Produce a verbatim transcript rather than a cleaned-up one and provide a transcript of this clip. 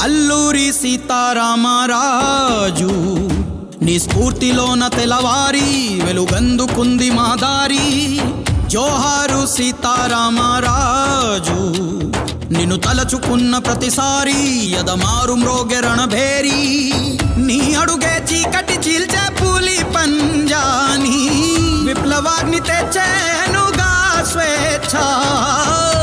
అల్లూరి సీతారామరాజు నీ స్ఫూర్తిలోన తెలవారి వెలుగందుకుంది మా దారి. జోహారు సీతారామరాజు నిన్ను తలచుకున్న ప్రతిసారి యదమారు మ్రోగె రణభేరి. నీ అడుగే చీకటి చీల్చే పూలి పంజాని విప్లవాగ్ని తెచ్చేనుగా స్వేచ్ఛ.